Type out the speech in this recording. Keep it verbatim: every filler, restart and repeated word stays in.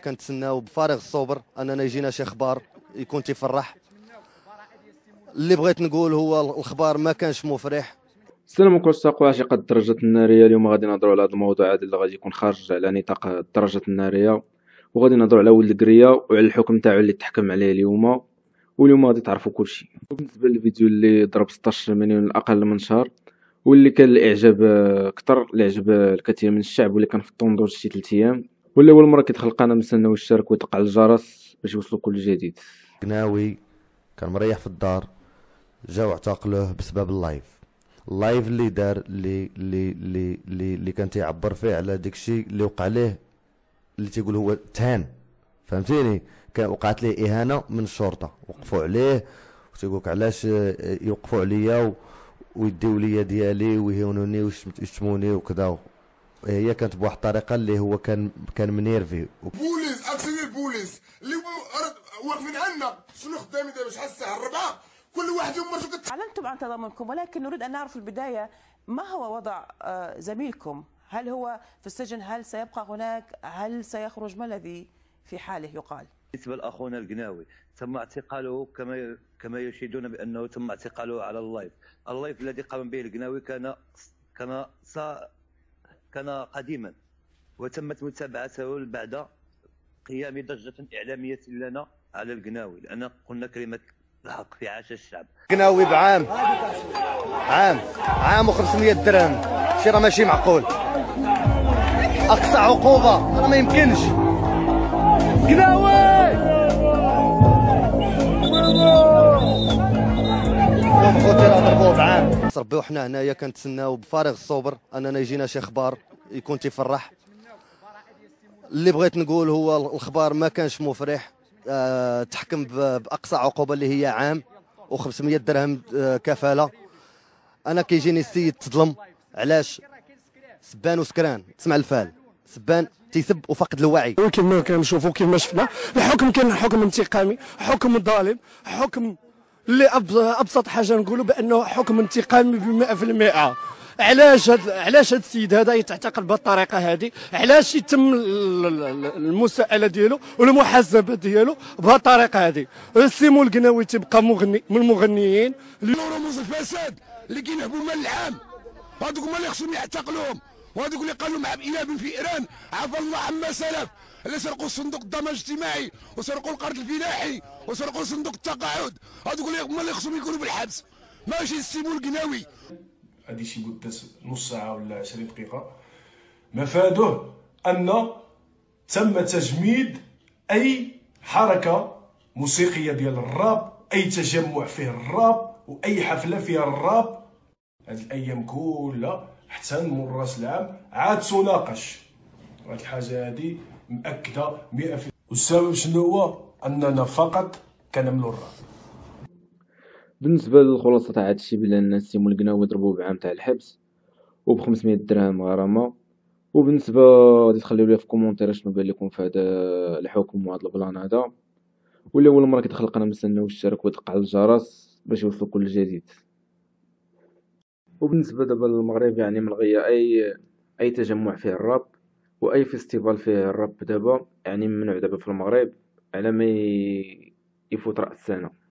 كنتسناو بفارغ الصبر اننا يجينا شي اخبار يكون تيفرح. اللي بغيت نقول هو الخبار ما كانش مفرح. السلام عليكم الساقو عشيقة الدرجات النارية. اليوم غادي نهضروا على هذا الموضوع هذا اللي غادي يكون خارج على نطاق الدرجات النارية، وغادي نهضروا على ولد القرية وعلى الحكم تاعو اللي تحكم عليه اليوم، واليوم غادي تعرفوا كلشي. بالنسبه للفيديو اللي ضرب ستطاش مليون اقل من شهر، واللي كان الاعجاب اكثر، اللي عجب الكثير من الشعب، واللي كان في الطوندوج شي ثلاث ايام، واللي اول مره كيدخل القناه مستنى ويشترك ويدق على الجرس باش يوصلوا كل جديد. قناوي كان مريح في الدار، جاو اعتقلوه بسبب اللايف اللايف اللي دار اللي اللي اللي اللي, اللي كان تيعبر فيه على داكشي اللي وقع ليه، اللي تيقول هو تهان، فهمتيني؟ كان وقعت ليه اهانه من الشرطه، وقفوا عليه وتيقولك علاش يوقفوا عليا ويديو ليا ديالي ويهونوني ويشتموني وكذا. هي كانت بواحد الطريقه اللي هو كان كان منيرفي. بوليس اكسير البوليس اللي واقفين عندنا شنو خدامين دابا شحال الساعه الربعه، كل واحد يوم مرته. اعلنتم عن تضامنكم، ولكن نريد ان نعرف في البدايه ما هو وضع زميلكم؟ هل هو في السجن؟ هل سيبقى هناك؟ هل سيخرج؟ ما الذي في حاله يقال؟ بالنسبه لاخونا القناوي تم اعتقاله كما كما يشيدون بانه تم اعتقاله على اللايف. اللايف الذي قام به القناوي كان كان كان قديما، وتمت متابعته بعد قيام ضجه اعلاميه لنا على القناوي، لان قلنا كلمه الحق في عاش الشعب. قناوي بعام عام عام وخمسمية درهم، شي راه ماشي معقول. اقصى عقوبه راه ما يمكنش. قناوي يوم خوتي راه ضربوه بعام. ربي وحنا هنايا كنتسناو بفارغ الصبر اننا يجينا شي اخبار يكون تيفرح. اللي بغيت نقول هو الخبار ما كانش مفرح. أه تحكم باقصى عقوبه اللي هي عام وخمسمية درهم أه كفاله. انا كيجيني السيد تظلم، علاش؟ سبان وسكران، تسمع الفال، سبان تيسب وفقد الوعي. كما كنشوفوا كما شفنا الحكم كان حكم انتقامي، حكم ظالم، حكم اللي ابسط حاجه نقولوا بانه حكم انتقامي بالمئة في المئة. علاش هاد علاش هاد السيد هذا يتعتقل بهذه الطريقه هذه؟ علاش يتم المساءله ديالو والمحاسبه ديالو بهذه الطريقه هذه؟ سيمو القناوي تيبقى مغني من المغنيين اللي رموز الفساد اللي كينهبوا مال العام، هذوك هما اللي خصهم يعتقلوهم، وهذوك اللي قالوا مع إناب في إيران عفى الله عما سلف، اللي سرقوا صندوق الضمان الاجتماعي وسرقوا القرض الفلاحي وسرقوا صندوق التقاعد، هذوك اللي هما اللي خصهم يكونوا بالحبس، ماشي السيمو القناوي. هادي شي مدة نص ساعة ولا عشرين دقيقة، مفاده أن تم تجميد أي حركة موسيقية ديال الراب، أي تجمع فيه الراب وأي حفلة فيها الراب. هاد الأيام كلها حتى نمر راس العام عاد تناقش هاد الحاجة هادي، مأكدة مئة في المئة. والسبب شنو هو؟ أننا فقط كنعملو الراب. بالنسبه للخلاصه تاع هادشي، بلا الناس سيمو القناوي ضربوه بعام تاع الحبس وب خمسمية درهم غرامه. وبالنسبه غادي تخليو لي في كومونتير شنو بان لكم في هذا الحكم وهذا البلان هذا، واللي اول مره كيدخل القناه مستنى ويشترك ويدق على الجرس باش يوصلوا كل جديد. وبالنسبه دابا للمغرب، يعني ملغيه اي اي تجمع فيه الراب واي فيستيفال فيه الراب دابا، يعني ممنوع دابا في المغرب على ما يفوت راس السنه.